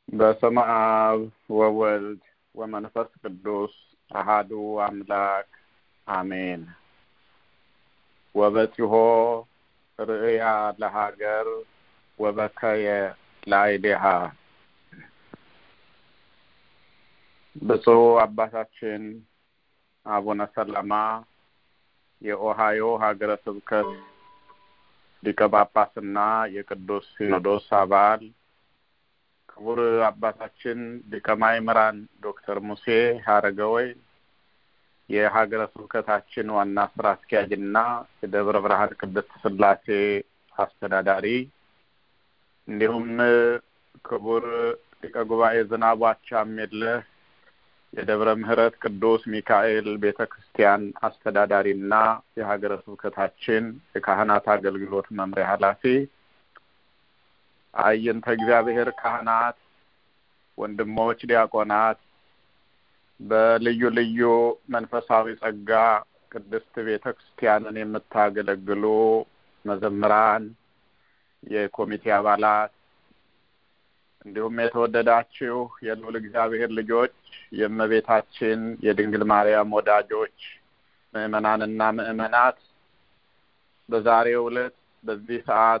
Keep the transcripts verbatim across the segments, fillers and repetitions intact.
በስመ አብ ወወልድ ወመንፈስ ቅዱስ አሐዱ አምላክ አሜን። ወበጽሖ ርእያ ለሀገር ወበከየ ላዕሌሃ። ብፁዕ አባታችን አቡነ ሰላማ የኦሃዮ ሀገረ ስብከት ሊቀ ጳጳስና የቅዱስ ሲኖዶስ አባል፣ ክቡር አባታችን ሊቀ ማእምራን ዶክተር ሙሴ ሀረገወይን የሀገረ ስብከታችን ዋና ስራ አስኪያጅና የደብረ ብርሃን ቅድስት ሥላሴ አስተዳዳሪ፣ እንዲሁም ክቡር ሊቀ ጉባኤ ዝናቡ አቻምየለህ የደብረ ምሕረት ቅዱስ ሚካኤል ቤተክርስቲያን አስተዳዳሪና የሀገረ ስብከታችን የካህናት አገልግሎት መምሪያ ኃላፊ፣ አይንተ እግዚአብሔር ካህናት፣ ወንድሞች ዲያቆናት፣ በልዩ ልዩ መንፈሳዊ ጸጋ ቅድስት ቤተክርስቲያንን የምታገለግሉ መዘምራን፣ የኮሚቴ አባላት፣ እንዲሁም የተወደዳችሁ የልዑል እግዚአብሔር ልጆች፣ የእመቤታችን የድንግል ማርያም ወዳጆች ምእመናንና ምእመናት፣ በዛሬው ዕለት በዚህ ሰዓት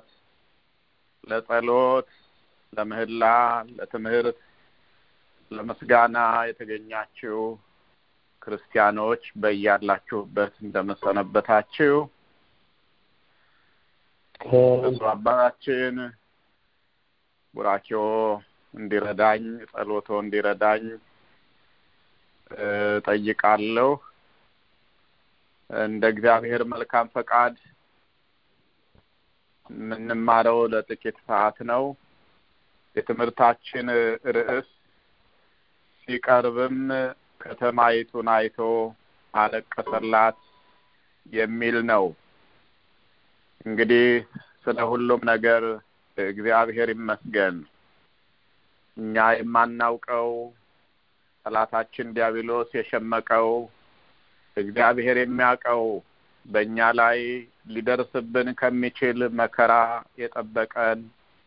ለጸሎት፣ ለምህላ፣ ለትምህርት፣ ለምስጋና የተገኛችሁ ክርስቲያኖች በያላችሁበት እንደምሰነበታችሁ አባታችን ቡራኪዮ እንዲረዳኝ ጸሎቶ እንዲረዳኝ ጠይቃለሁ። እንደ እግዚአብሔር መልካም ፈቃድ የምንማረው ለጥቂት ሰዓት ነው። የትምህርታችን ርዕስ ሲቀርብም ከተማይቱን አይቶ አለቀሰላት የሚል ነው። እንግዲህ ስለ ሁሉም ነገር እግዚአብሔር ይመስገን። እኛ የማናውቀው ጠላታችን ዲያብሎስ የሸመቀው እግዚአብሔር የሚያውቀው በእኛ ላይ ሊደርስብን ከሚችል መከራ የጠበቀን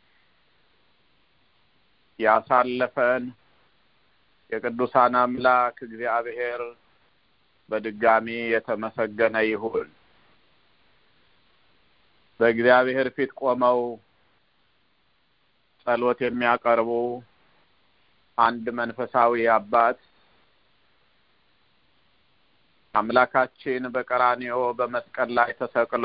ያሳለፈን የቅዱሳን አምላክ እግዚአብሔር በድጋሚ የተመሰገነ ይሁን። በእግዚአብሔር ፊት ቆመው ጸሎት የሚያቀርቡ አንድ መንፈሳዊ አባት አምላካችን በቀራንዮ በመስቀል ላይ ተሰቅሎ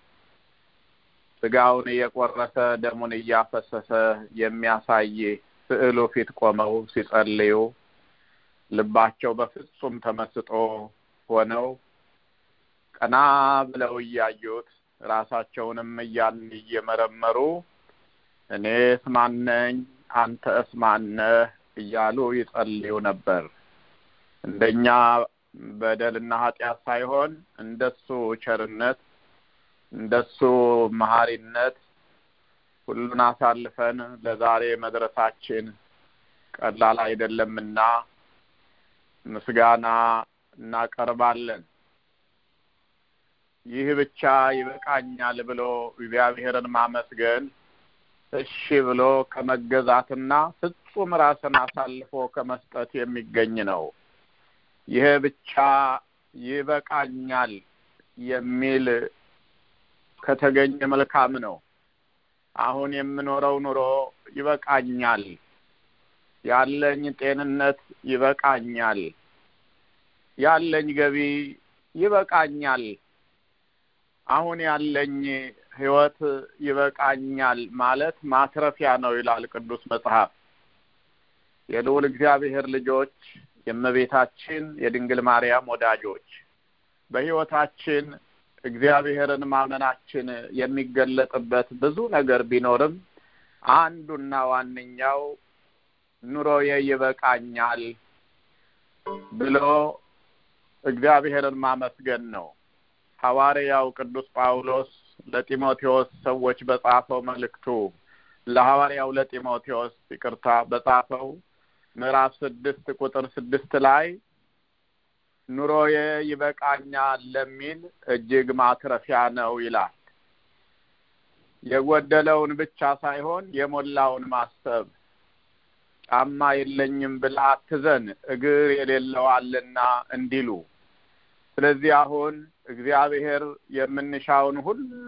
ስጋውን እየቆረሰ ደሙን እያፈሰሰ የሚያሳይ ስዕሉ ፊት ቆመው ሲጸልዩ ልባቸው በፍጹም ተመስጦ ሆነው ቀና ብለው እያዩት ራሳቸውንም እያን እየመረመሩ እኔስ ማን ነኝ አንተስ ማን ነህ እያሉ ይጸልዩ ነበር። እንደኛ በደልና ኃጢአት ሳይሆን እንደሱ ቸርነት፣ እንደሱ መሐሪነት ሁሉን አሳልፈን ለዛሬ መድረሳችን ቀላል አይደለምና ምስጋና እናቀርባለን። ይህ ብቻ ይበቃኛል ብሎ እግዚአብሔርን ማመስገን እሺ ብሎ ከመገዛትና ፍጹም ራስን አሳልፎ ከመስጠት የሚገኝ ነው። ይሄ ብቻ ይበቃኛል የሚል ከተገኘ መልካም ነው። አሁን የምኖረው ኑሮ ይበቃኛል፣ ያለኝ ጤንነት ይበቃኛል፣ ያለኝ ገቢ ይበቃኛል፣ አሁን ያለኝ ሕይወት ይበቃኛል ማለት ማትረፊያ ነው ይላል ቅዱስ መጽሐፍ። የልዑል እግዚአብሔር ልጆች፣ የእመቤታችን የድንግል ማርያም ወዳጆች፣ በሕይወታችን እግዚአብሔርን ማመናችን የሚገለጥበት ብዙ ነገር ቢኖርም አንዱና ዋነኛው ኑሮዬ ይበቃኛል ብሎ እግዚአብሔርን ማመስገን ነው። ሐዋርያው ቅዱስ ጳውሎስ ለጢሞቴዎስ ሰዎች በጻፈው መልእክቱ ለሐዋርያው ለጢሞቴዎስ ይቅርታ በጻፈው ምዕራፍ ስድስት ቁጥር ስድስት ላይ ኑሮዬ ይበቃኛል ለሚል እጅግ ማትረፊያ ነው ይላል። የጎደለውን ብቻ ሳይሆን የሞላውን ማሰብ ጫማ የለኝም ብላ አትዘን እግር የሌለው አለና እንዲሉ። ስለዚህ አሁን እግዚአብሔር የምንሻውን ሁሉ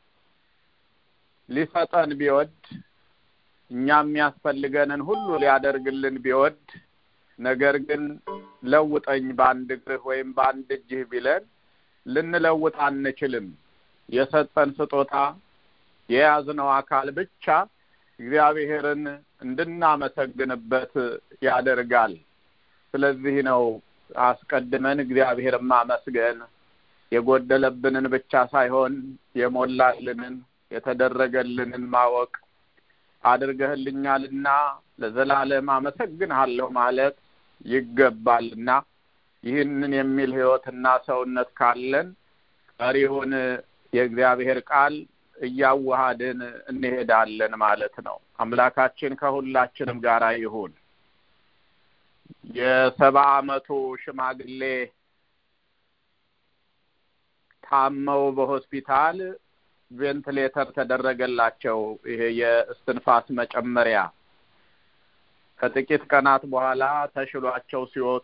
ሊሰጠን ቢወድ እኛም የሚያስፈልገንን ሁሉ ሊያደርግልን ቢወድ ነገር ግን ለውጠኝ በአንድ እግርህ ወይም በአንድ እጅህ ቢለን ልንለውጥ አንችልም። የሰጠን ስጦታ የያዝነው አካል ብቻ እግዚአብሔርን እንድናመሰግንበት ያደርጋል። ስለዚህ ነው አስቀድመን እግዚአብሔርን ማመስገን የጎደለብንን ብቻ ሳይሆን የሞላልንን የተደረገልንን ማወቅ አድርገህልኛልና ለዘላለም አመሰግንሃለሁ ማለት ይገባልና ይህንን የሚል ሕይወትና ሰውነት ካለን ቀሪውን የእግዚአብሔር ቃል እያዋሃድን እንሄዳለን ማለት ነው። አምላካችን ከሁላችንም ጋር ይሁን። የሰባ ዓመቱ ሽማግሌ ታመው በሆስፒታል ቬንቲሌተር ተደረገላቸው። ይሄ የእስትንፋስ መጨመሪያ ከጥቂት ቀናት በኋላ ተሽሏቸው ሲወጡ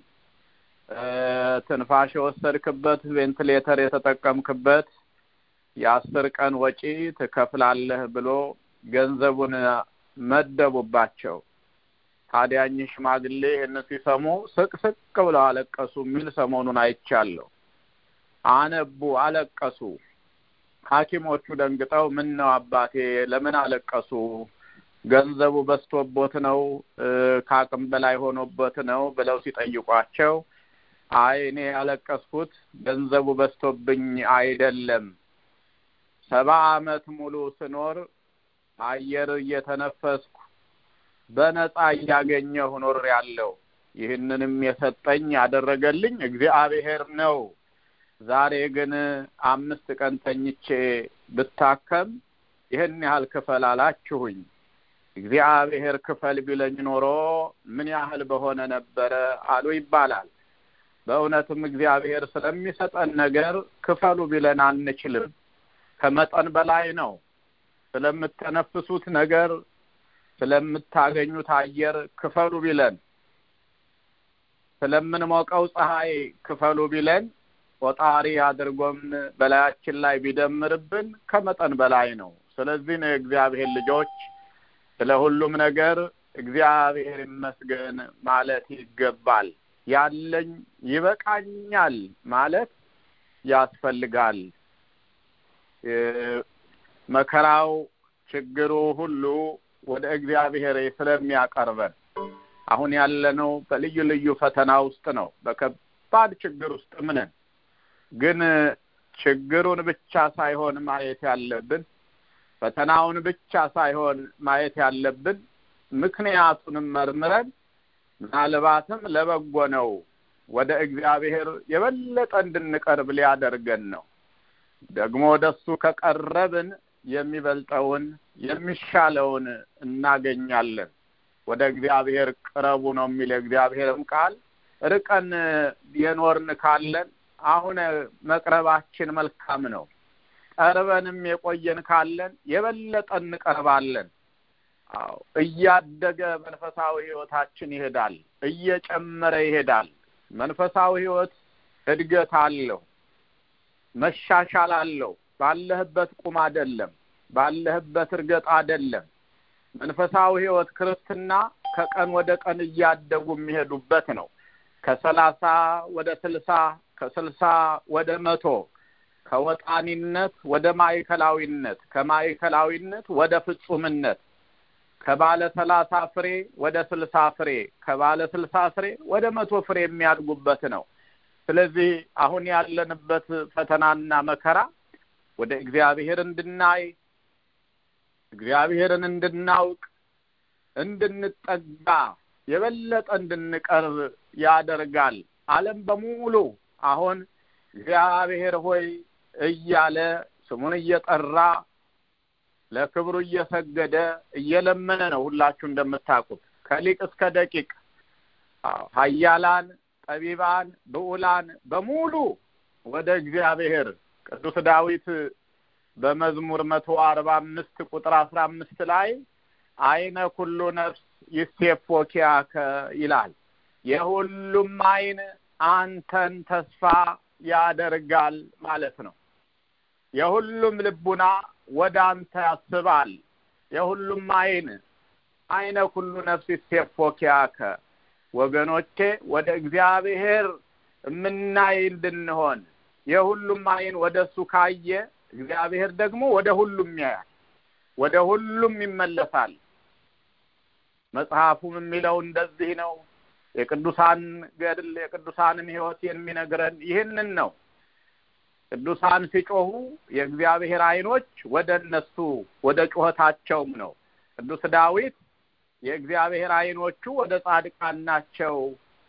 ትንፋሽ የወሰድክበት ቬንቲሌተር የተጠቀምክበት የአስር ቀን ወጪ ትከፍላለህ ብሎ ገንዘቡን መደቡባቸው። ታዲያኝ ሽማግሌ እነሱ ሲሰሙ ስቅስቅ ብለው አለቀሱ። የሚል ሰሞኑን አይቻለሁ። አነቡ፣ አለቀሱ። ሐኪሞቹ ደንግጠው ምን ነው አባቴ ለምን አለቀሱ? ገንዘቡ በስቶቦት ነው ከአቅም በላይ ሆኖበት ነው ብለው ሲጠይቋቸው አይ እኔ ያለቀስኩት ገንዘቡ በስቶብኝ አይደለም፣ ሰባ ዓመት ሙሉ ስኖር አየር እየተነፈስኩ በነፃ እያገኘሁ ኖሬያለሁ። ይህንንም የሰጠኝ ያደረገልኝ እግዚአብሔር ነው። ዛሬ ግን አምስት ቀን ተኝቼ ብታከም ይህን ያህል ክፈል አላችሁኝ። እግዚአብሔር ክፈል ቢለኝ ኖሮ ምን ያህል በሆነ ነበረ አሉ ይባላል። በእውነትም እግዚአብሔር ስለሚሰጠን ነገር ክፈሉ ቢለን አንችልም። ከመጠን በላይ ነው። ስለምትተነፍሱት ነገር ስለምታገኙት አየር ክፈሉ ቢለን፣ ስለምንሞቀው ፀሐይ ክፈሉ ቢለን ቆጣሪ አድርጎም በላያችን ላይ ቢደምርብን ከመጠን በላይ ነው። ስለዚህ ነው እግዚአብሔር ልጆች ስለ ሁሉም ነገር እግዚአብሔር ይመስገን ማለት ይገባል። ያለኝ ይበቃኛል ማለት ያስፈልጋል። መከራው ችግሩ ሁሉ ወደ እግዚአብሔር ስለሚያቀርበን አሁን ያለነው በልዩ ልዩ ፈተና ውስጥ ነው። በከባድ ችግር ውስጥ ምንን ግን ችግሩን ብቻ ሳይሆን ማየት ያለብን ፈተናውን ብቻ ሳይሆን ማየት ያለብን ምክንያቱንም መርምረን ምናልባትም ለበጎ ነው ወደ እግዚአብሔር የበለጠ እንድንቀርብ ሊያደርገን ነው። ደግሞ ወደሱ ከቀረብን የሚበልጠውን የሚሻለውን እናገኛለን። ወደ እግዚአብሔር ቅረቡ ነው የሚል እግዚአብሔርም ቃል። ርቀን የኖርን ካለን አሁን መቅረባችን መልካም ነው። ቀርበንም የቆየን ካለን የበለጠ እንቀርባለን። አዎ እያደገ መንፈሳዊ ሕይወታችን ይሄዳል፣ እየጨመረ ይሄዳል። መንፈሳዊ ሕይወት እድገት አለው፣ መሻሻል አለው። ባለህበት ቁም አይደለም፣ ባለህበት እርገጥ አይደለም። መንፈሳዊ ሕይወት ክርስትና ከቀን ወደ ቀን እያደጉ የሚሄዱበት ነው። ከሰላሳ ወደ ስልሳ ከስልሳ ወደ መቶ ከወጣኒነት ወደ ማዕከላዊነት ከማዕከላዊነት ወደ ፍጹምነት ከባለ ሰላሳ ፍሬ ወደ ስልሳ ፍሬ ከባለ ስልሳ ፍሬ ወደ መቶ ፍሬ የሚያድጉበት ነው። ስለዚህ አሁን ያለንበት ፈተናና መከራ ወደ እግዚአብሔር እንድናይ እግዚአብሔርን እንድናውቅ እንድንጠጋ የበለጠ እንድንቀርብ ያደርጋል። ዓለም በሙሉ አሁን እግዚአብሔር ሆይ እያለ ስሙን እየጠራ ለክብሩ እየሰገደ እየለመነ ነው። ሁላችሁ እንደምታውቁት ከሊቅ እስከ ደቂቅ ኃያላን ጠቢባን ብዑላን በሙሉ ወደ እግዚአብሔር ቅዱስ ዳዊት በመዝሙር መቶ አርባ አምስት ቁጥር አስራ አምስት ላይ አይነ ኩሉ ነፍስ ይሴፎኪያከ ይላል። የሁሉም ዓይን አንተን ተስፋ ያደርጋል ማለት ነው። የሁሉም ልቡና ወደ አንተ ያስባል። የሁሉም ዓይን ዓይነ ኩሉ ነፍስ ይሴፎኪያከ ወገኖቼ ወደ እግዚአብሔር ምናይ እንድንሆን የሁሉም ዓይን ወደሱ ካየ እግዚአብሔር ደግሞ ወደ ሁሉም ያያል፣ ወደ ሁሉም ይመለሳል። መጽሐፉም የሚለው እንደዚህ ነው። የቅዱሳን ገድል የቅዱሳንን ሕይወት የሚነግረን ይህንን ነው። ቅዱሳን ሲጮሁ የእግዚአብሔር ዓይኖች ወደ እነሱ ወደ ጩኸታቸውም ነው። ቅዱስ ዳዊት የእግዚአብሔር ዓይኖቹ ወደ ጻድቃን ናቸው፣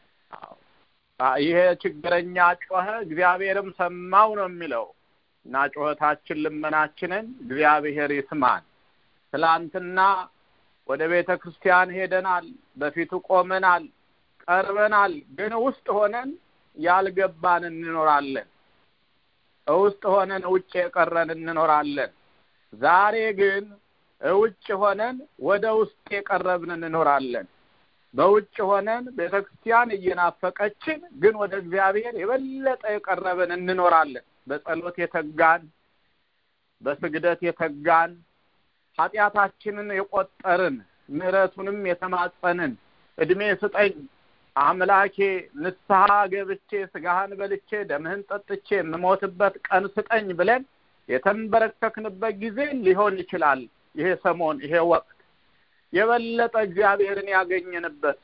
ይሄ ችግረኛ ጮኸ እግዚአብሔርም ሰማው ነው የሚለው እና ጩኸታችን ልመናችንን እግዚአብሔር ይስማን። ትላንትና ወደ ቤተ ክርስቲያን ሄደናል፣ በፊቱ ቆመናል፣ ቀርበናል። ግን ውስጥ ሆነን ያልገባን እንኖራለን፣ ውስጥ ሆነን ውጭ የቀረን እንኖራለን። ዛሬ ግን ውጭ ሆነን ወደ ውስጥ የቀረብን እንኖራለን። በውጭ ሆነን ቤተ ክርስቲያን እየናፈቀችን ግን ወደ እግዚአብሔር የበለጠ የቀረብን እንኖራለን። በጸሎት የተጋን፣ በስግደት የተጋን፣ ኃጢአታችንን የቆጠርን፣ ምሕረቱንም የተማጸንን እድሜ ስጠኝ አምላኬ ንስሐ ገብቼ ስጋህን በልቼ ደምህን ጠጥቼ የምሞትበት ቀን ስጠኝ ብለን የተንበረከክንበት ጊዜ ሊሆን ይችላል። ይሄ ሰሞን ይሄ ወቅት የበለጠ እግዚአብሔርን ያገኘንበት።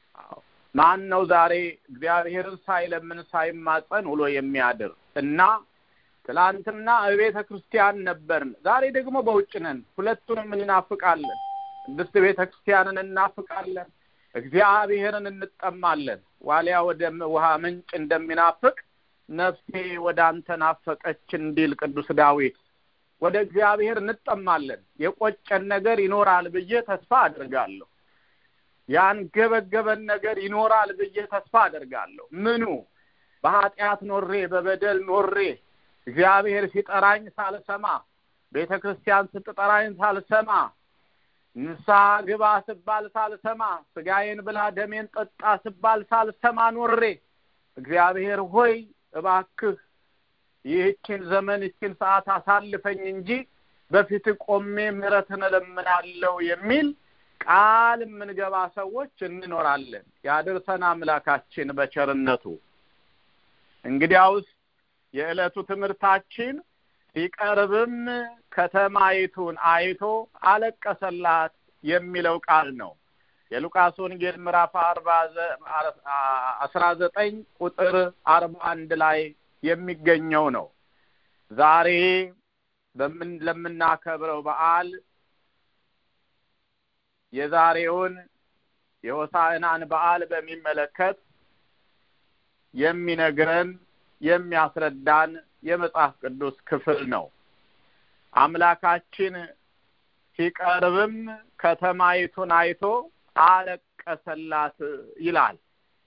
ማን ነው ዛሬ እግዚአብሔርን ሳይለምን ሳይማጸን ውሎ የሚያድር? እና ትላንትና ቤተ ክርስቲያን ነበርን፣ ዛሬ ደግሞ በውጭ ነን። ሁለቱንም እናፍቃለን። ቅድስት ቤተ ክርስቲያንን እናፍቃለን፣ እግዚአብሔርን እንጠማለን። ዋሊያ ወደ ውሃ ምንጭ እንደሚናፍቅ ነፍሴ ወደ አንተ ናፈቀች እንዲል ቅዱስ ዳዊት ወደ እግዚአብሔር እንጠማለን። የቆጨን ነገር ይኖራል ብዬ ተስፋ አደርጋለሁ። ያን ገበገበን ነገር ይኖራል ብዬ ተስፋ አደርጋለሁ። ምኑ? በኃጢአት ኖሬ በበደል ኖሬ እግዚአብሔር ሲጠራኝ ሳልሰማ፣ ቤተ ክርስቲያን ስትጠራኝ ሳልሰማ፣ ንስሐ ግባ ስባል ሳልሰማ፣ ስጋዬን ብላ ደሜን ጠጣ ስባል ሳልሰማ ኖሬ እግዚአብሔር ሆይ እባክህ ይህችን ዘመን ይህችን ሰዓት አሳልፈኝ እንጂ በፊት ቆሜ ምሕረትን እለምናለሁ የሚል ቃል የምንገባ ሰዎች እንኖራለን። ያድርሰን አምላካችን በቸርነቱ። እንግዲያውስ የዕለቱ ትምህርታችን ሲቀርብም ከተማይቱን አይቶ አለቀሰላት የሚለው ቃል ነው። የሉቃስ ወንጌል ምዕራፍ አርባ አስራ ዘጠኝ ቁጥር አርባ አንድ ላይ የሚገኘው ነው። ዛሬ በምን ለምናከብረው በዓል የዛሬውን የሆሳዕናን በዓል በሚመለከት የሚነግረን የሚያስረዳን የመጽሐፍ ቅዱስ ክፍል ነው። አምላካችን ሲቀርብም ከተማይቱን አይቶ አለቀሰላት ይላል።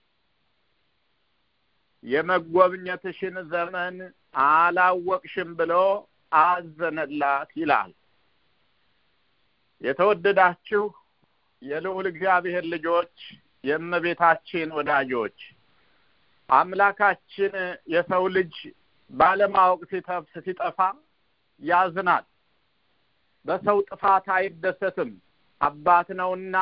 የመጎብኘትሽን ዘመን አላወቅሽም ብሎ አዘነላት ይላል። የተወደዳችሁ የልዑል እግዚአብሔር ልጆች፣ የእመቤታችን ወዳጆች፣ አምላካችን የሰው ልጅ ባለማወቅ ሲተፍ ሲጠፋ ያዝናል። በሰው ጥፋት አይደሰትም። አባት ነውና፣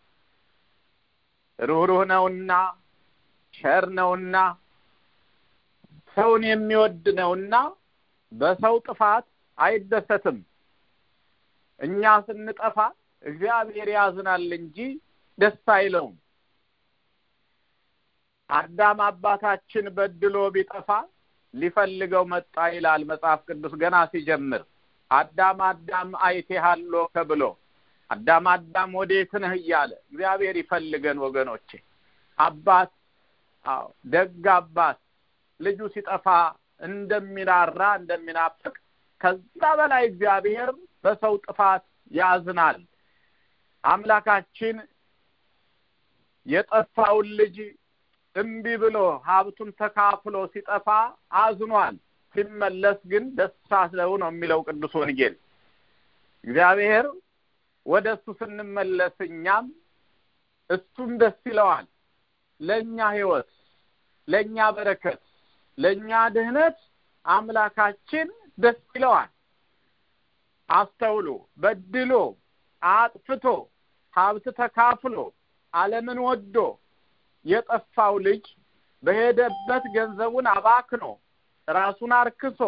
ሩህሩህ ነውና፣ ቸር ነውና፣ ሰውን የሚወድ ነውና በሰው ጥፋት አይደሰትም። እኛ ስንጠፋ እግዚአብሔር ያዝናል እንጂ ደስ አይለውም። አዳም አባታችን በድሎ ቢጠፋ ሊፈልገው መጣ ይላል መጽሐፍ ቅዱስ ገና ሲጀምር። አዳም አዳም አይቴሃሎ ከብሎ አዳም አዳም ወዴት ነህ እያለ እግዚአብሔር ይፈልገን ወገኖቼ። አባት አዎ ደግ አባት ልጁ ሲጠፋ እንደሚራራ እንደሚናፍቅ ከዛ በላይ እግዚአብሔር በሰው ጥፋት ያዝናል። አምላካችን የጠፋውን ልጅ እምቢ ብሎ ሀብቱን ተካፍሎ ሲጠፋ አዝኗል። ሲመለስ ግን ደስ አለው ነው የሚለው ቅዱስ ወንጌል። እግዚአብሔር ወደሱ ስንመለስ እኛም እሱም ደስ ይለዋል። ለኛ ሕይወት፣ ለኛ በረከት፣ ለኛ ድህነት አምላካችን ደስ ይለዋል። አስተውሉ። በድሎ አጥፍቶ ሀብት ተካፍሎ ዓለምን ወዶ የጠፋው ልጅ በሄደበት ገንዘቡን አባክኖ ራሱን አርክሶ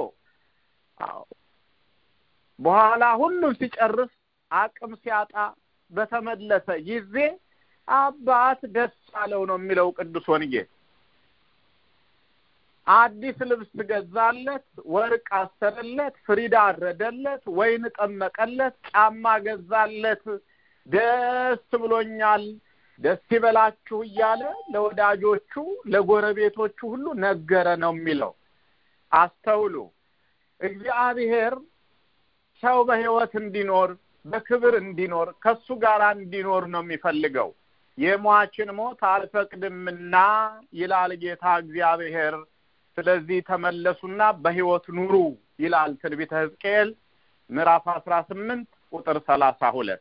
በኋላ ሁሉም ሲጨርስ አቅም ሲያጣ በተመለሰ ጊዜ አባት ደስ አለው ነው የሚለው ቅዱስ ወንጌል። አዲስ ልብስ ገዛለት፣ ወርቅ አሰረለት፣ ፍሪዳ አረደለት፣ ወይን ጠመቀለት፣ ጫማ ገዛለት፣ ደስ ብሎኛል ደስ ይበላችሁ እያለ ለወዳጆቹ ለጎረቤቶቹ ሁሉ ነገረ ነው የሚለው። አስተውሉ። እግዚአብሔር ሰው በሕይወት እንዲኖር በክብር እንዲኖር ከሱ ጋር እንዲኖር ነው የሚፈልገው። የሟችን ሞት አልፈቅድምና ይላል ጌታ እግዚአብሔር። ስለዚህ ተመለሱና በሕይወት ኑሩ ይላል ትንቢተ ሕዝቅኤል ምዕራፍ አስራ ስምንት ቁጥር ሰላሳ ሁለት።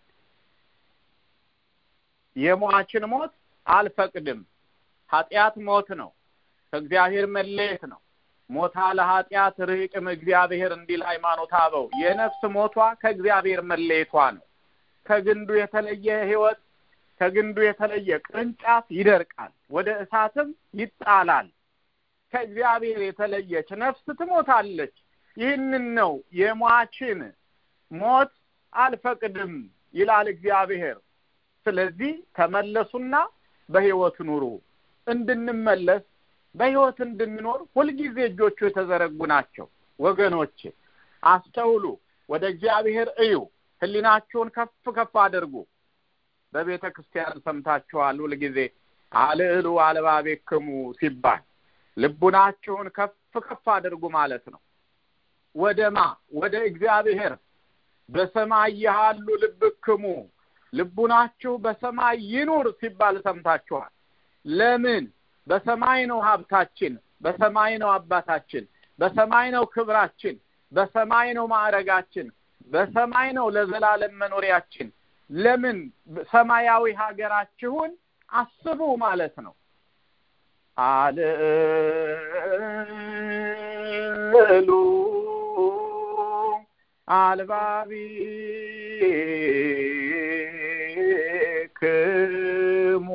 የሟችን ሞት አልፈቅድም። ኃጢአት ሞት ነው፣ ከእግዚአብሔር መለየት ነው። ሞታ ለኃጢአት ርቅም እግዚአብሔር እንዲል ሃይማኖተ አበው። የነፍስ ሞቷ ከእግዚአብሔር መለየቷ ነው። ከግንዱ የተለየ ሕይወት፣ ከግንዱ የተለየ ቅርንጫፍ ይደርቃል፣ ወደ እሳትም ይጣላል። ከእግዚአብሔር የተለየች ነፍስ ትሞታለች። ይህንን ነው የሟችን ሞት አልፈቅድም ይላል እግዚአብሔር። ስለዚህ ተመለሱና በሕይወት ኑሩ። እንድንመለስ በሕይወት እንድንኖር ሁልጊዜ እጆቹ የተዘረጉ ናቸው። ወገኖቼ አስተውሉ። ወደ እግዚአብሔር እዩ። ሕሊናችሁን ከፍ ከፍ አድርጉ። በቤተ ክርስቲያን ሰምታችኋል ሁልጊዜ አልዕሉ አልባቤክሙ ሲባል ልቡናችሁን ከፍ ከፍ አድርጉ ማለት ነው። ወደማ ወደ እግዚአብሔር በሰማይ ያሉ ልብክሙ ልቡናችሁ በሰማይ ይኑር ሲባል ሰምታችኋል። ለምን? በሰማይ ነው ሀብታችን፣ በሰማይ ነው አባታችን፣ በሰማይ ነው ክብራችን፣ በሰማይ ነው ማዕረጋችን፣ በሰማይ ነው ለዘላለም መኖሪያችን። ለምን? ሰማያዊ ሀገራችሁን አስቡ ማለት ነው። አልዕሉ አልባቢክሙ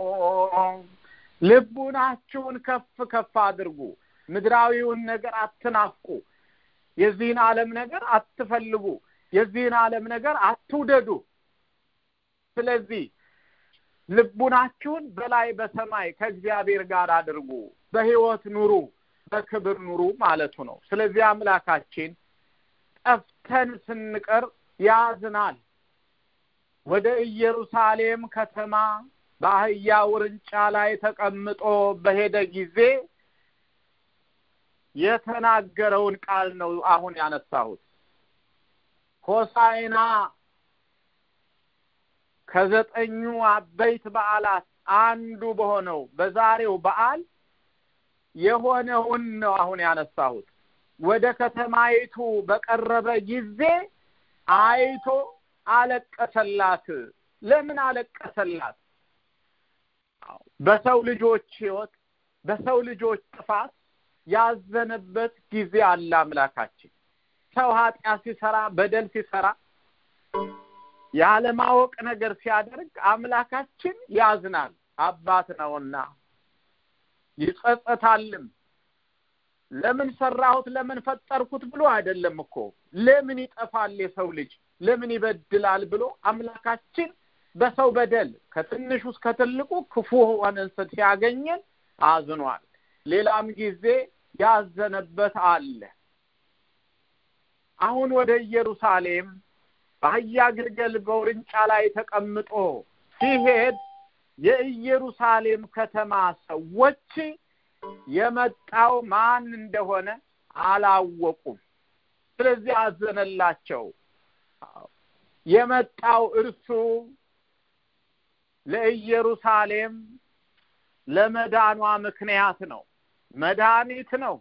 ልቡናችሁን ከፍ ከፍ አድርጉ። ምድራዊውን ነገር አትናፍቁ። የዚህን ዓለም ነገር አትፈልጉ። የዚህን ዓለም ነገር አትውደዱ። ስለዚህ ልቡናችሁን በላይ በሰማይ ከእግዚአብሔር ጋር አድርጉ። በሕይወት ኑሩ፣ በክብር ኑሩ ማለቱ ነው። ስለዚህ አምላካችን ጠፍተን ስንቀር ያዝናል። ወደ ኢየሩሳሌም ከተማ በአህያ ውርንጫ ላይ ተቀምጦ በሄደ ጊዜ የተናገረውን ቃል ነው አሁን ያነሳሁት። ሆሳዕና ከዘጠኙ አበይት በዓላት አንዱ በሆነው በዛሬው በዓል የሆነውን ነው አሁን ያነሳሁት። ወደ ከተማይቱ በቀረበ ጊዜ አይቶ አለቀሰላት። ለምን አለቀሰላት? በሰው ልጆች ሕይወት፣ በሰው ልጆች ጥፋት ያዘነበት ጊዜ አለ አምላካችን። ሰው ኃጢአት ሲሰራ፣ በደል ሲሰራ፣ ያለማወቅ ነገር ሲያደርግ አምላካችን ያዝናል። አባት ነውና ይጸጸታልም። ለምን ሰራሁት ለምን ፈጠርኩት ብሎ አይደለም እኮ ለምን ይጠፋል የሰው ልጅ ለምን ይበድላል ብሎ አምላካችን በሰው በደል ከትንሹ እስከ ትልቁ ክፉ ሆነን ሲያገኘን አዝኗል። ሌላም ጊዜ ያዘነበት አለ። አሁን ወደ ኢየሩሳሌም በአህያ ግልገል በውርንጫ ላይ ተቀምጦ ሲሄድ የኢየሩሳሌም ከተማ ሰዎች የመጣው ማን እንደሆነ አላወቁም። ስለዚህ አዘነላቸው። የመጣው እርሱ ለኢየሩሳሌም ለመዳኗ ምክንያት ነው። መድኃኒት ነው።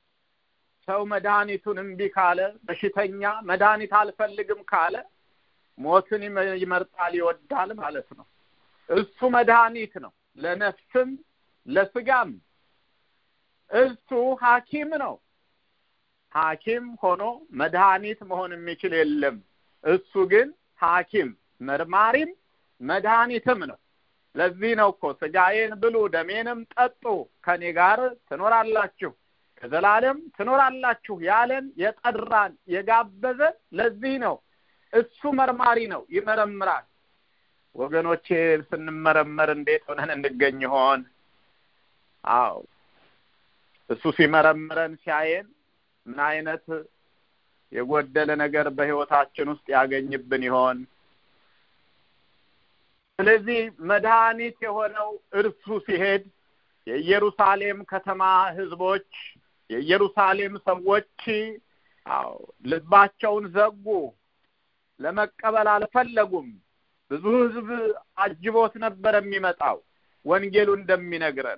ሰው መድኃኒቱን እምቢ ካለ፣ በሽተኛ መድኃኒት አልፈልግም ካለ ሞትን ይመርጣል ይወዳል ማለት ነው። እሱ መድኃኒት ነው ለነፍስም ለስጋም። እሱ ሐኪም ነው። ሐኪም ሆኖ መድኃኒት መሆን የሚችል የለም። እሱ ግን ሐኪም መርማሪም መድኃኒትም ነው። ለዚህ ነው እኮ ስጋዬን ብሉ ደሜንም ጠጡ ከኔ ጋር ትኖራላችሁ ከዘላለም ትኖራላችሁ ያለን የጠራን የጋበዘን ለዚህ ነው። እሱ መርማሪ ነው፣ ይመረምራል። ወገኖቼ ስንመረመር እንዴት ሆነን እንገኝ ይሆን? አዎ እሱ ሲመረምረን ሲያየን ምን አይነት የጎደለ ነገር በህይወታችን ውስጥ ያገኝብን ይሆን? ስለዚህ መድኃኒት የሆነው እርሱ ሲሄድ የኢየሩሳሌም ከተማ ህዝቦች የኢየሩሳሌም ሰዎች አዎ ልባቸውን ዘጉ፣ ለመቀበል አልፈለጉም። ብዙ ህዝብ አጅቦት ነበር የሚመጣው። ወንጌሉ እንደሚነግረን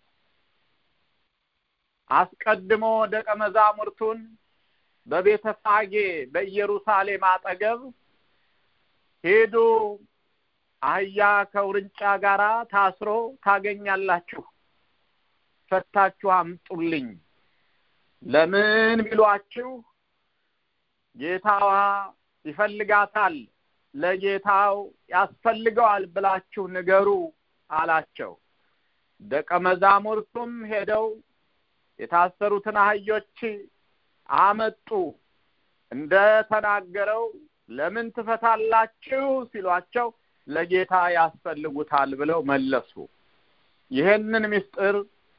አስቀድሞ ደቀ መዛሙርቱን በቤተፋጌ በኢየሩሳሌም አጠገብ ሄዱ፣ አህያ ከውርንጫ ጋራ ታስሮ ታገኛላችሁ፣ ፈታችሁ አምጡልኝ። ለምን ቢሏችሁ ጌታዋ ይፈልጋታል፣ ለጌታው ያስፈልገዋል ብላችሁ ንገሩ አላቸው። ደቀ መዛሙርቱም ሄደው የታሰሩትን አህዮች አመጡ። እንደ ተናገረው ለምን ትፈታላችሁ ሲሏቸው ለጌታ ያስፈልጉታል ብለው መለሱ። ይሄንን ምስጢር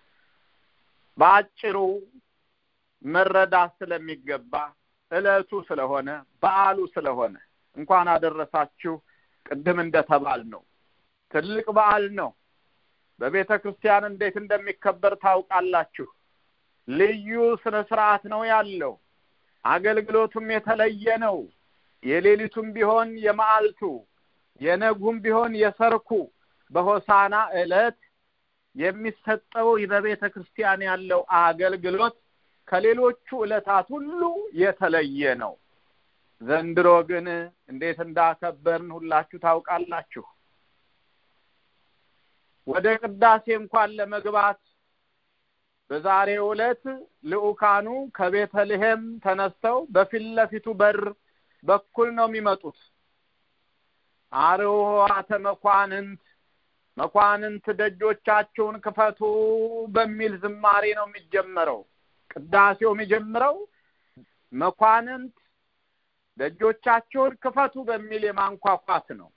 ባጭሩ መረዳት ስለሚገባ ዕለቱ ስለሆነ በዓሉ ስለሆነ እንኳን አደረሳችሁ። ቅድም እንደተባል ነው ትልቅ በዓል ነው። በቤተ ክርስቲያን እንዴት እንደሚከበር ታውቃላችሁ። ልዩ ስነ ስርዓት ነው ያለው። አገልግሎቱም የተለየ ነው። የሌሊቱም ቢሆን የመዓልቱ የነጉም ቢሆን የሰርኩ በሆሳና ዕለት የሚሰጠው በቤተ ክርስቲያን ያለው አገልግሎት ከሌሎቹ ዕለታት ሁሉ የተለየ ነው። ዘንድሮ ግን እንዴት እንዳከበርን ሁላችሁ ታውቃላችሁ። ወደ ቅዳሴ እንኳን ለመግባት በዛሬው ዕለት ልኡካኑ ከቤተልሔም ተነስተው በፊት ለፊቱ በር በኩል ነው የሚመጡት። አርኅዋተ መኳንንት መኳንንት ደጆቻቸውን ክፈቱ በሚል ዝማሬ ነው የሚጀመረው። ቅዳሴው የሚጀምረው መኳንንት ደጆቻቸውን ክፈቱ በሚል የማንኳኳት ነው።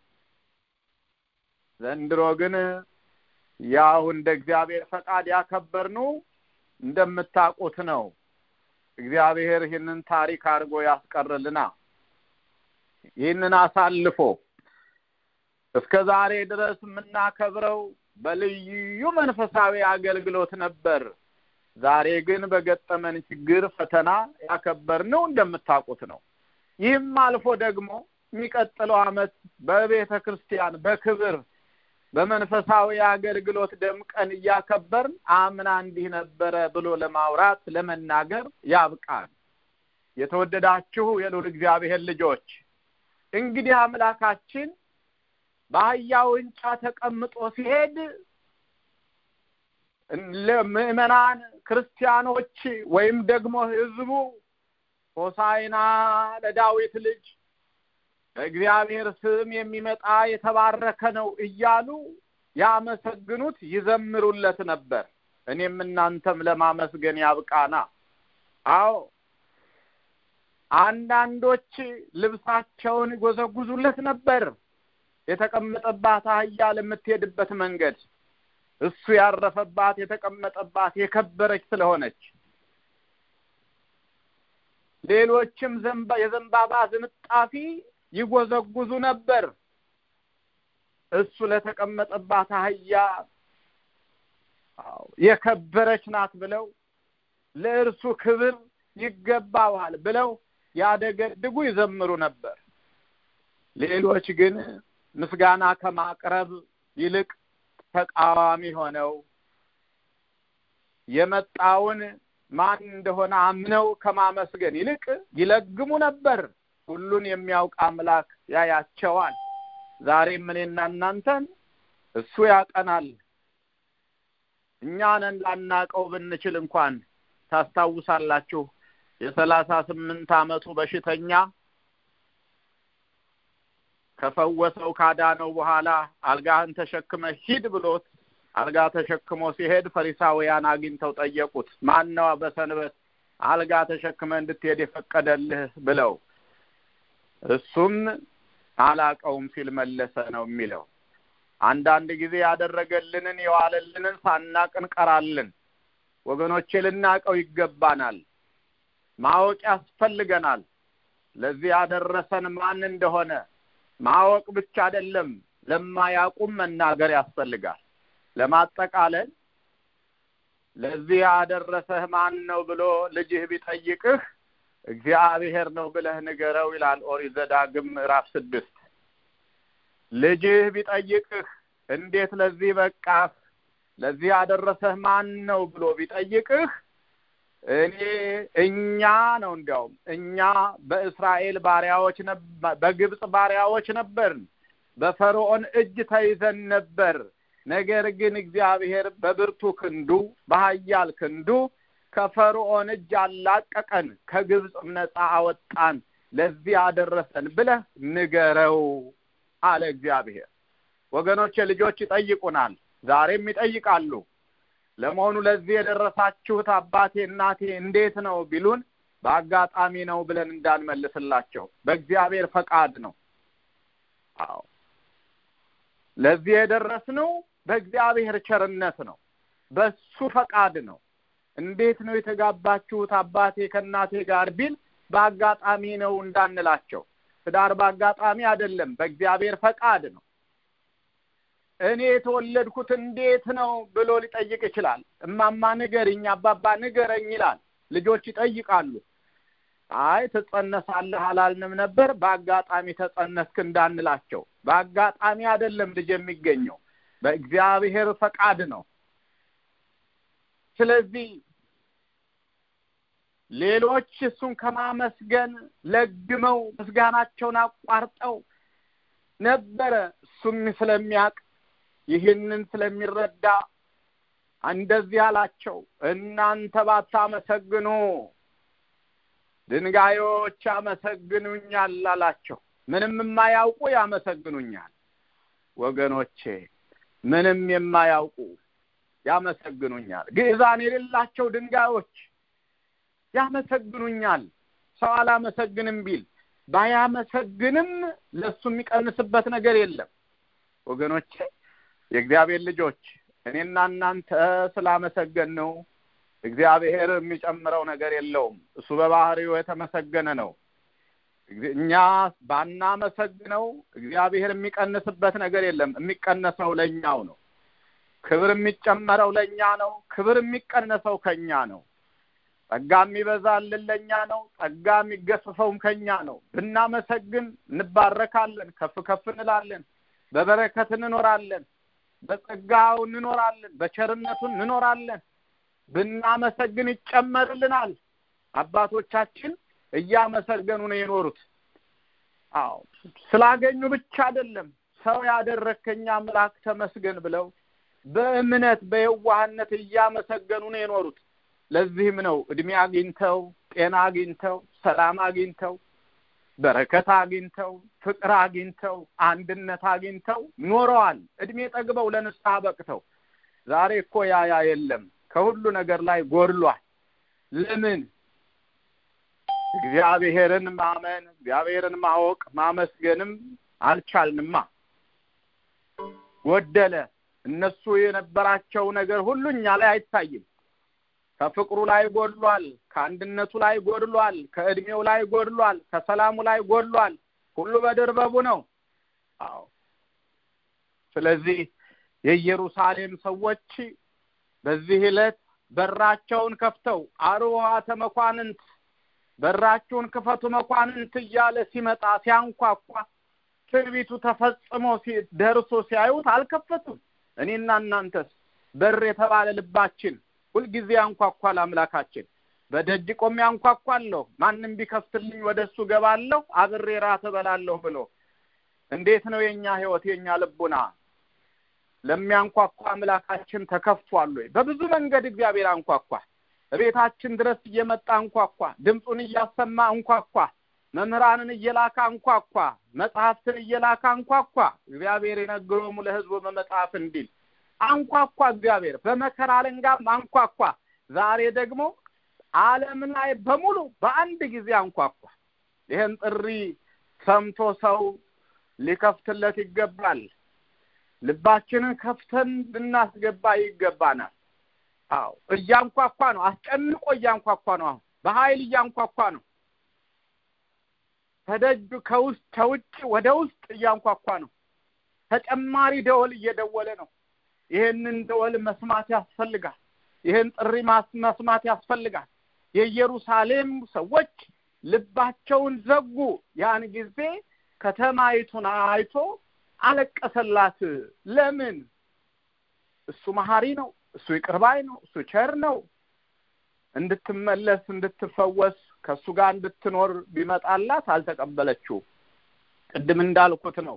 ዘንድሮ ግን ያው እንደ እግዚአብሔር ፈቃድ ያከበርነው እንደምታውቁት ነው። እግዚአብሔር ይህንን ታሪክ አድርጎ ያስቀርልና ይህንን አሳልፎ እስከ ዛሬ ድረስ የምናከብረው በልዩ መንፈሳዊ አገልግሎት ነበር። ዛሬ ግን በገጠመን ችግር ፈተና ያከበርነው እንደምታውቁት ነው። ይህም አልፎ ደግሞ የሚቀጥለው ዓመት በቤተ ክርስቲያን በክብር በመንፈሳዊ አገልግሎት ደምቀን እያከበርን አምና እንዲህ ነበረ ብሎ ለማውራት ለመናገር ያብቃል። የተወደዳችሁ የልዑል እግዚአብሔር ልጆች እንግዲህ አምላካችን በአህያው እንጫ ተቀምጦ ሲሄድ ለምእመናን ክርስቲያኖች ወይም ደግሞ ህዝቡ ሆሳዕና ለዳዊት ልጅ በእግዚአብሔር ስም የሚመጣ የተባረከ ነው እያሉ ያመሰግኑት ይዘምሩለት ነበር። እኔም እናንተም ለማመስገን ያብቃና። አዎ አንዳንዶች ልብሳቸውን ይጎዘጉዙለት ነበር። የተቀመጠባት አህያ ለምትሄድበት መንገድ እሱ ያረፈባት የተቀመጠባት የከበረች ስለሆነች ሌሎችም ዘንባ የዘንባባ ዝንጣፊ ይጎዘጉዙ ነበር። እሱ ለተቀመጠባት አህያ አዎ የከበረች ናት ብለው ለእርሱ ክብር ይገባዋል ብለው ያደገድጉ ይዘምሩ ነበር። ሌሎች ግን ምስጋና ከማቅረብ ይልቅ ተቃዋሚ ሆነው የመጣውን ማን እንደሆነ አምነው ከማመስገን ይልቅ ይለግሙ ነበር። ሁሉን የሚያውቅ አምላክ ያያቸዋል። ዛሬም እኔና እናንተን እሱ ያቀናል። እኛን ላናቀው ብንችል እንኳን ታስታውሳላችሁ የሰላሳ ስምንት ዓመቱ በሽተኛ ከፈወሰው ካዳነው በኋላ አልጋህን ተሸክመ ሂድ ብሎት አልጋ ተሸክሞ ሲሄድ ፈሪሳውያን አግኝተው ጠየቁት። ማን ነው በሰንበት አልጋ ተሸክመ እንድትሄድ የፈቀደልህ ብለው። እሱም አላቀውም ሲል መለሰ ነው የሚለው። አንዳንድ ጊዜ ያደረገልንን የዋለልንን ሳናቅ እንቀራለን። ወገኖቼ ልናቀው ይገባናል። ማወቅ ያስፈልገናል። ለዚህ ያደረሰን ማን እንደሆነ ማወቅ ብቻ አይደለም፣ ለማያውቁም መናገር ያስፈልጋል። ለማጠቃለል ለዚህ ያደረሰህ ማን ነው ብሎ ልጅህ ቢጠይቅህ እግዚአብሔር ነው ብለህ ንገረው ይላል ኦሪት ዘዳግም ምዕራፍ ስድስት። ልጅህ ቢጠይቅህ እንዴት ለዚህ በቃህ፣ ለዚህ ያደረሰህ ማን ነው ብሎ ቢጠይቅህ እኔ እኛ ነው እንዲያውም እኛ በእስራኤል ባሪያዎች ነበር፣ በግብጽ ባሪያዎች ነበርን፣ በፈርዖን እጅ ተይዘን ነበር። ነገር ግን እግዚአብሔር በብርቱ ክንዱ በኃያል ክንዱ ከፈርዖን እጅ አላቀቀን፣ ከግብጽም ነፃ አወጣን፣ ለዚህ ያደረሰን ብለህ ንገረው አለ እግዚአብሔር። ወገኖቼ ልጆች ይጠይቁናል፣ ዛሬም ይጠይቃሉ። ለመሆኑ ለዚህ የደረሳችሁት አባቴ እናቴ እንዴት ነው ቢሉን በአጋጣሚ ነው ብለን እንዳንመልስላቸው፣ በእግዚአብሔር ፈቃድ ነው። አዎ ለዚህ የደረስነው በእግዚአብሔር ቸርነት ነው፣ በሱ ፈቃድ ነው። እንዴት ነው የተጋባችሁት አባቴ ከእናቴ ጋር ቢል በአጋጣሚ ነው እንዳንላቸው። ትዳር በአጋጣሚ አይደለም፣ በእግዚአብሔር ፈቃድ ነው። እኔ የተወለድኩት እንዴት ነው ብሎ ሊጠይቅ ይችላል። እማማ ንገሪኝ፣ አባባ ንገረኝ ይላል። ልጆች ይጠይቃሉ። አይ ትጸነሳለህ አላልንም ነበር፣ በአጋጣሚ ተጸነስክ እንዳንላቸው። በአጋጣሚ አይደለም ልጅ የሚገኘው፣ በእግዚአብሔር ፈቃድ ነው። ስለዚህ ሌሎች እሱን ከማመስገን ለግመው ምስጋናቸውን አቋርጠው ነበረ። እሱም ስለሚያውቅ ይህንን ስለሚረዳ እንደዚህ አላቸው፣ እናንተ ባታመሰግኑ ድንጋዮች ያመሰግኑኛል አላቸው። ምንም የማያውቁ ያመሰግኑኛል። ወገኖቼ ምንም የማያውቁ ያመሰግኑኛል። ግዕዛን የሌላቸው ድንጋዮች ያመሰግኑኛል። ሰው አላመሰግንም ቢል ባያመሰግንም ለሱ የሚቀንስበት ነገር የለም። ወገኖቼ የእግዚአብሔር ልጆች እኔና እናንተ ስላመሰገን ነው እግዚአብሔር የሚጨምረው ነገር የለውም። እሱ በባህሪው የተመሰገነ ነው። እኛ ባናመሰግነው እግዚአብሔር የሚቀንስበት ነገር የለም። የሚቀነሰው ለኛው ነው። ክብር የሚጨመረው ለኛ ነው። ክብር የሚቀነሰው ከኛ ነው። ጸጋ የሚበዛልን ለኛ ነው። ጸጋ የሚገፈፈውም ከኛ ነው። ብናመሰግን እንባረካለን፣ ከፍ ከፍ እንላለን፣ በበረከት እንኖራለን፣ በጸጋው እንኖራለን፣ በቸርነቱ እንኖራለን። ብናመሰግን ይጨመርልናል። አባቶቻችን እያመሰገኑ ነው የኖሩት። አዎ ስላገኙ ብቻ አይደለም፣ ሰው ያደረከኝ አምላክ ተመስገን ብለው በእምነት በየዋህነት እያመሰገኑ ነው የኖሩት። ለዚህም ነው እድሜ አግኝተው ጤና አግኝተው ሰላም አግኝተው በረከት አግኝተው ፍቅር አግኝተው አንድነት አግኝተው ኖረዋል። እድሜ ጠግበው ለንስሐ በቅተው። ዛሬ እኮ ያ ያ የለም፣ ከሁሉ ነገር ላይ ጎድሏል። ለምን? እግዚአብሔርን ማመን እግዚአብሔርን ማወቅ ማመስገንም አልቻልንማ። ጎደለ። እነሱ የነበራቸው ነገር ሁሉ እኛ ላይ አይታይም። ከፍቅሩ ላይ ጎድሏል፣ ከአንድነቱ ላይ ጎድሏል፣ ከእድሜው ላይ ጎድሏል፣ ከሰላሙ ላይ ጎድሏል። ሁሉ በድርበቡ ነው። አዎ ስለዚህ የኢየሩሳሌም ሰዎች በዚህ ዕለት በራቸውን ከፍተው አርዋተ መኳንንት በራቸውን ክፈቱ መኳንንት እያለ ሲመጣ ሲያንኳኳ ትንቢቱ ተፈጽሞ ደርሶ ሲያዩት አልከፈቱም። እኔና እናንተስ በር የተባለ ልባችን ሁልጊዜ አንኳኳል አምላካችን። በደጅ ቆሜ አንኳኳለሁ ማንንም ቢከፍትልኝ ወደሱ ገባለሁ አብሬ ራት እበላለሁ ብሎ እንዴት ነው የኛ ህይወት የኛ ልቡና ለሚያንኳኳ አምላካችን ተከፍቷል ወይ? በብዙ መንገድ እግዚአብሔር አንኳኳ። በቤታችን ድረስ እየመጣ አንኳኳ፣ ድምጹን እያሰማ አንኳኳ፣ መምህራንን እየላካ አንኳኳ፣ መጽሐፍትን እየላካ አንኳኳ። እግዚአብሔር የነገረው ለሕዝቡ በመጽሐፍ እንዲል አንኳኳ። እግዚአብሔር በመከራ አለንጋም አንኳኳ። ዛሬ ደግሞ ዓለም ላይ በሙሉ በአንድ ጊዜ አንኳኳ። ይሄን ጥሪ ሰምቶ ሰው ሊከፍትለት ይገባል። ልባችንን ከፍተን ልናስገባ ይገባናል። አዎ እያንኳኳ ነው። አስጨንቆ እያንኳኳ ነው። በኃይል እያንኳኳ ነው። ተደጅ ከውስጥ ከውጭ ወደ ውስጥ እያንኳኳ ነው። ተጨማሪ ደወል እየደወለ ነው። ይሄንን ደወል መስማት ያስፈልጋል። ይሄን ጥሪ መስማት ያስፈልጋል። የኢየሩሳሌም ሰዎች ልባቸውን ዘጉ። ያን ጊዜ ከተማይቱን አይቶ አለቀሰላት። ለምን? እሱ መሐሪ ነው፣ እሱ ይቅር ባይ ነው፣ እሱ ቸር ነው። እንድትመለስ እንድትፈወስ ከሱ ጋር እንድትኖር ቢመጣላት አልተቀበለችው። ቅድም እንዳልኩት ነው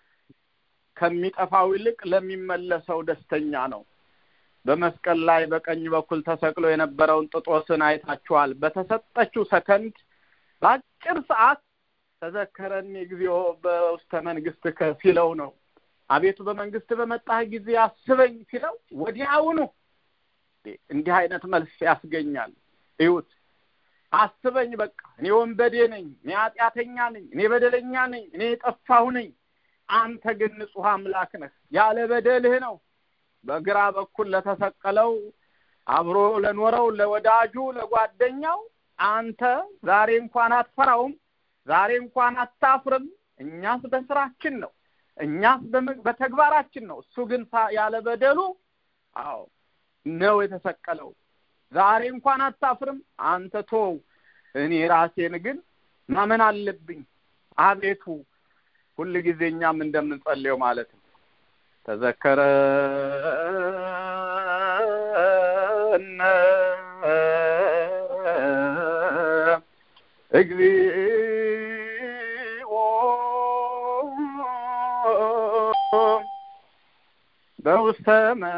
ከሚጠፋው ይልቅ ለሚመለሰው ደስተኛ ነው። በመስቀል ላይ በቀኝ በኩል ተሰቅሎ የነበረውን ጥጦስን አይታችኋል። በተሰጠችው ሰከንድ በአጭር ሰዓት ተዘከረኒ እግዚኦ በውስተ መንግሥትከ ሲለው ነው። አቤቱ በመንግስት በመጣህ ጊዜ አስበኝ ሲለው ወዲያውኑ እንዲህ አይነት መልስ ያስገኛል። እዩት፣ አስበኝ፣ በቃ እኔ ወንበዴ ነኝ፣ እኔ ኃጢአተኛ ነኝ፣ እኔ በደለኛ ነኝ፣ እኔ ጠፋሁ ነኝ። አንተ ግን ንጹሕ አምላክ ነህ። ያለ በደልህ ነው በግራ በኩል ለተሰቀለው አብሮ ለኖረው ለወዳጁ ለጓደኛው አንተ ዛሬ እንኳን አትፈራውም፣ ዛሬ እንኳን አታፍርም። እኛስ በስራችን ነው፣ እኛስ በተግባራችን ነው። እሱ ግን ያለ በደሉ አዎ ነው የተሰቀለው። ዛሬ እንኳን አታፍርም። አንተ ተው፣ እኔ ራሴን ግን ማመን አለብኝ። አቤቱ ሁሉ ጊዜኛም እንደምንጸልየው ማለት ነው ተዘከረ እነ እግዚኦ በውስተ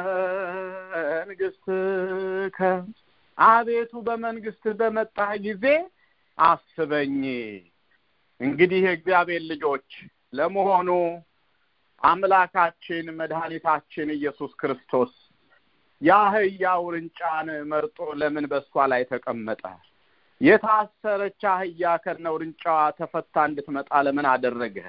መንግሥትከ አቤቱ በመንግስት በመጣህ ጊዜ አስበኝ። እንግዲህ የእግዚአብሔር ልጆች ለመሆኑ አምላካችን መድኃኒታችን ኢየሱስ ክርስቶስ ያህያ ውርንጫን መርጦ ለምን በሷ ላይ ተቀመጠ? የታሰረች አህያ ከነው ውርንጫዋ ተፈታ እንድትመጣ ለምን አደረገ?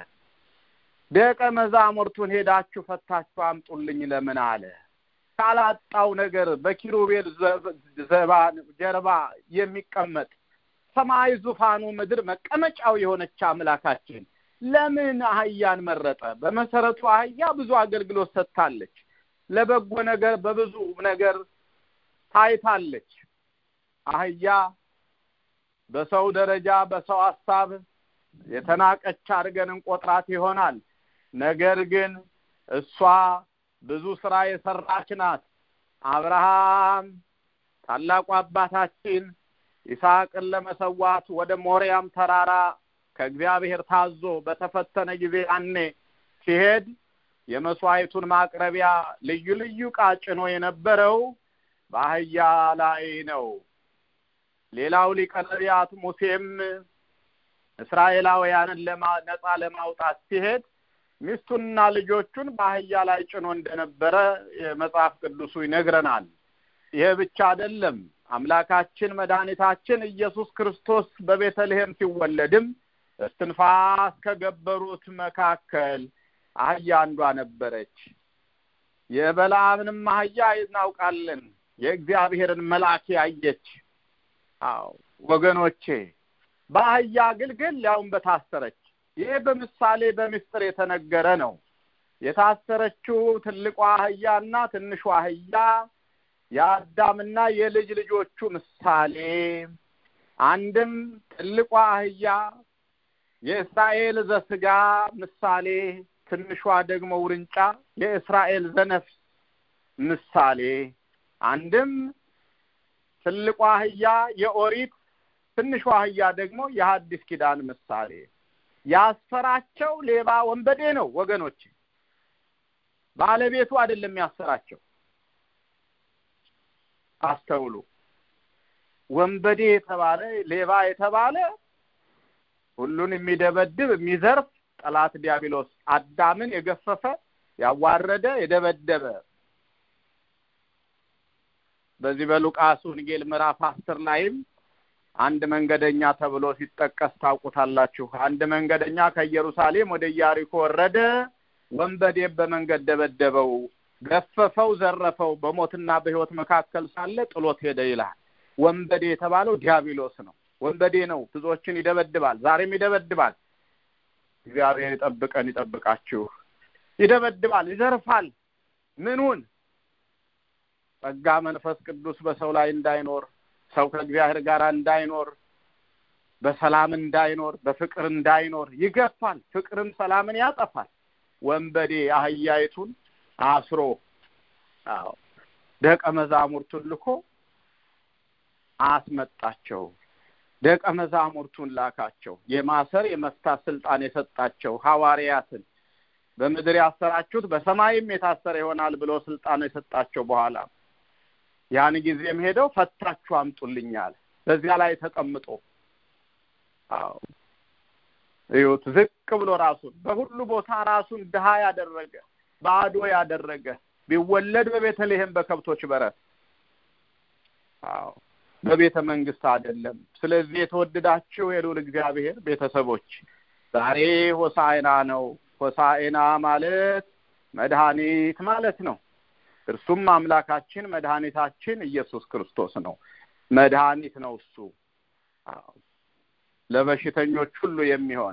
ደቀ መዛሙርቱን ሄዳችሁ ፈታችሁ አምጡልኝ ለምን አለ? ካላጣው ነገር በኪሩቤል ዘባን ጀርባ የሚቀመጥ ሰማይ ዙፋኑ ምድር መቀመጫው የሆነች አምላካችን ለምን አህያን መረጠ? በመሰረቱ አህያ ብዙ አገልግሎት ሰጥታለች። ለበጎ ነገር በብዙ ነገር ታይታለች። አህያ በሰው ደረጃ በሰው ሐሳብ የተናቀች አድርገን እንቆጥራት ይሆናል። ነገር ግን እሷ ብዙ ስራ የሰራች ናት። አብርሃም ታላቁ አባታችን ይስሐቅን ለመሰዋት ወደ ሞሪያም ተራራ ከእግዚአብሔር ታዞ በተፈተነ ጊዜ አኔ ሲሄድ የመስዋዕቱን ማቅረቢያ ልዩ ልዩ ዕቃ ጭኖ የነበረው በአህያ ላይ ነው። ሌላው ሊቀ ነቢያት ሙሴም እስራኤላውያንን ነፃ ለማውጣት ሲሄድ ሚስቱንና ልጆቹን በአህያ ላይ ጭኖ እንደነበረ የመጽሐፍ ቅዱሱ ይነግረናል። ይሄ ብቻ አይደለም። አምላካችን መድኃኒታችን ኢየሱስ ክርስቶስ በቤተልሔም ሲወለድም እስትንፋስ ከገበሩት መካከል አህያ አንዷ ነበረች። የበለዓምንም አህያ እናውቃለን፣ የእግዚአብሔርን መልአክ ያየች። አዎ ወገኖቼ፣ በአህያ ግልግል ያውም በታሰረች። ይሄ በምሳሌ በምስጢር የተነገረ ነው። የታሰረችው ትልቋ አህያና ትንሿ አህያ የአዳምና የልጅ ልጆቹ ምሳሌ፣ አንድም ትልቋ አህያ የእስራኤል ዘስጋ ምሳሌ፣ ትንሿ ደግሞ ውርንጫ የእስራኤል ዘነፍስ ምሳሌ፣ አንድም ትልቋ አህያ የኦሪት ትንሿ አህያ ደግሞ የሐዲስ ኪዳን ምሳሌ። ያሰራቸው ሌባ ወንበዴ ነው ወገኖች፣ ባለቤቱ አይደለም ያሰራቸው። አስተውሉ። ወንበዴ የተባለ ሌባ የተባለ ሁሉን የሚደበድብ የሚዘርፍ ጠላት ዲያብሎስ አዳምን የገፈፈ ያዋረደ የደበደበ። በዚህ በሉቃስ ወንጌል ምዕራፍ አስር ላይም አንድ መንገደኛ ተብሎ ሲጠቀስ ታውቁታላችሁ። አንድ መንገደኛ ከኢየሩሳሌም ወደ ኢያሪኮ ወረደ፣ ወንበዴ በመንገድ ደበደበው፣ ገፈፈው፣ ዘረፈው፣ በሞትና በሕይወት መካከል ሳለ ጥሎት ሄደ ይላል። ወንበዴ የተባለው ዲያብሎስ ነው። ወንበዴ ነው፣ ብዙዎችን ይደበድባል፣ ዛሬም ይደበድባል። እግዚአብሔር ይጠብቀን ይጠብቃችሁ። ይደበድባል፣ ይዘርፋል። ምኑን? ጸጋ መንፈስ ቅዱስ በሰው ላይ እንዳይኖር፣ ሰው ከእግዚአብሔር ጋር እንዳይኖር፣ በሰላም እንዳይኖር፣ በፍቅር እንዳይኖር ይገፋል። ፍቅርን ሰላምን ያጠፋል። ወንበዴ አህያይቱን አስሮ አዎ ደቀ መዛሙርቱን ልኮ አስመጣቸው። ደቀ መዛሙርቱን ላካቸው። የማሰር የመፍታት ስልጣን የሰጣቸው ሐዋርያትን በምድር ያሰራችሁት በሰማይም የታሰረ ይሆናል ብሎ ስልጣን የሰጣቸው በኋላ ያን ጊዜም ሄደው ፈታችሁ አምጡልኛል። በዚያ ላይ ተቀምጦ አዎ እዩት፣ ዝቅ ብሎ ራሱን በሁሉ ቦታ ራሱን ድሃ ያደረገ ባዶ ያደረገ ቢወለድ በቤተልሔም በከብቶች በረት አዎ በቤተ መንግስት አይደለም። ስለዚህ የተወደዳችሁ የልዑል እግዚአብሔር ቤተሰቦች ዛሬ ሆሳዕና ነው። ሆሳዕና ማለት መድኃኒት ማለት ነው። እርሱም አምላካችን መድኃኒታችን ኢየሱስ ክርስቶስ ነው። መድኃኒት ነው እሱ። አዎ ለበሽተኞች ሁሉ የሚሆን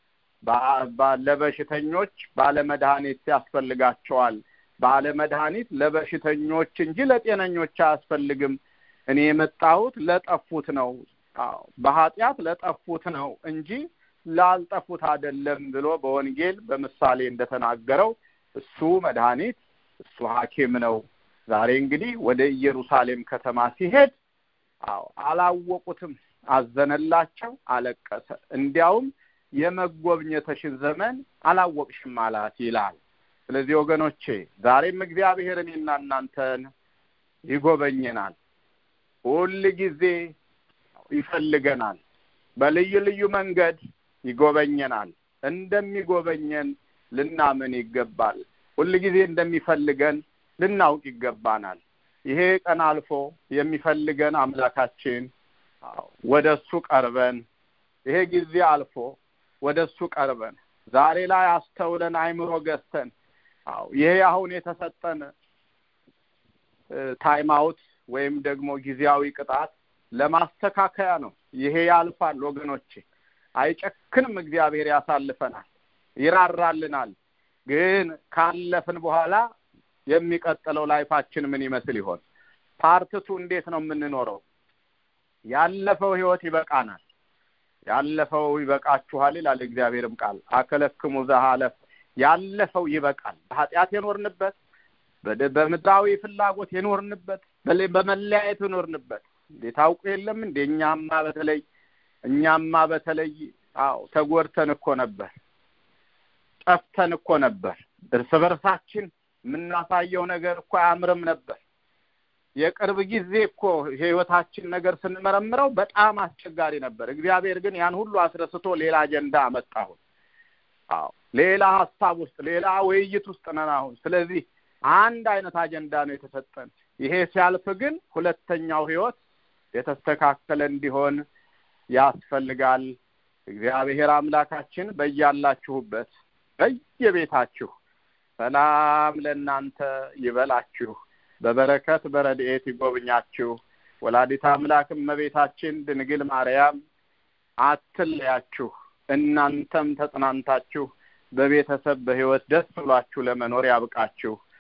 ለበሽተኞች ባለ መድኃኒት ያስፈልጋቸዋል። ባለ መድኃኒት ለበሽተኞች እንጂ ለጤነኞች አያስፈልግም። እኔ የመጣሁት ለጠፉት ነው። አዎ በኃጢአት ለጠፉት ነው እንጂ ላልጠፉት አይደለም ብሎ በወንጌል በምሳሌ እንደተናገረው እሱ መድኃኒት እሱ ሐኪም ነው። ዛሬ እንግዲህ ወደ ኢየሩሳሌም ከተማ ሲሄድ አዎ አላወቁትም፣ አዘነላቸው፣ አለቀሰ። እንዲያውም የመጎብኘትሽን ዘመን አላወቅሽም አላት ይላል። ስለዚህ ወገኖቼ ዛሬም እግዚአብሔር እኔና እናንተን ይጎበኘናል። ሁሉ ጊዜ ይፈልገናል። በልዩ ልዩ መንገድ ይጎበኘናል። እንደሚጎበኘን ልናምን ይገባል። ሁሉ ጊዜ እንደሚፈልገን ልናውቅ ይገባናል። ይሄ ቀን አልፎ የሚፈልገን አምላካችን አዎ ወደሱ ቀርበን፣ ይሄ ጊዜ አልፎ ወደሱ ቀርበን ዛሬ ላይ አስተውለን አይምሮ ገዝተን አዎ ይሄ አሁን የተሰጠን ታይም አውት ወይም ደግሞ ጊዜያዊ ቅጣት ለማስተካከያ ነው። ይሄ ያልፋል ወገኖቼ። አይጨክንም እግዚአብሔር፣ ያሳልፈናል፣ ይራራልናል። ግን ካለፍን በኋላ የሚቀጥለው ላይፋችን ምን ይመስል ይሆን? ፓርትቱ እንዴት ነው የምንኖረው? ያለፈው ህይወት ይበቃናል። ያለፈው ይበቃችኋል ይላል እግዚአብሔርም ቃል። አከለክሙ ዘሃለፍ፣ ያለፈው ይበቃል። በኃጢአት የኖርንበት፣ በምድራዊ ፍላጎት የኖርንበት፣ በመለያየት የኖርንበት ታውቁ የለም እንደ እኛማ በተለይ እኛማ በተለይ አዎ ተጎድተን እኮ ነበር፣ ጠፍተን እኮ ነበር። እርስ በርሳችን የምናሳየው ነገር እኮ አያምርም ነበር። የቅርብ ጊዜ እኮ ህይወታችን ነገር ስንመረምረው በጣም አስቸጋሪ ነበር። እግዚአብሔር ግን ያን ሁሉ አስረስቶ ሌላ አጀንዳ አመጣው። አዎ ሌላ ሐሳብ ውስጥ ሌላ ውይይት ውስጥ ነን አሁን። ስለዚህ አንድ አይነት አጀንዳ ነው የተሰጠን። ይሄ ሲያልፍ ግን ሁለተኛው ህይወት የተስተካከለ እንዲሆን ያስፈልጋል። እግዚአብሔር አምላካችን በእያላችሁበት በየቤታችሁ ሰላም ለእናንተ ይበላችሁ፣ በበረከት በረድኤት ይጎብኛችሁ። ወላዲተ አምላክ እመቤታችን ድንግል ማርያም አትለያችሁ። እናንተም ተጽናንታችሁ በቤተሰብ በህይወት ደስ ብሏችሁ ለመኖር ያብቃችሁ።